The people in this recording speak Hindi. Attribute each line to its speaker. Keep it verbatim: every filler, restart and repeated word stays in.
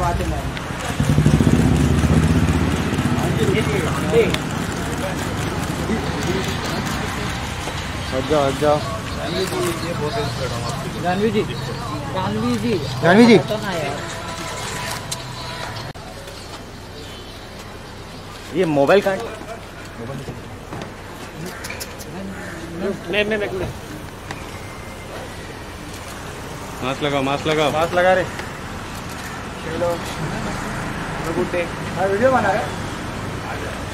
Speaker 1: जाओ हट जाओ।
Speaker 2: जानवी जी, जानवी जी,
Speaker 1: जानवी जी ये मोबाइल कार्ड
Speaker 3: नहीं नहीं नहीं मास्क लगाओ, मास्क लगाओ,
Speaker 1: मास्क लगा रहे।
Speaker 2: Good day.
Speaker 1: वीडियो बना रहे।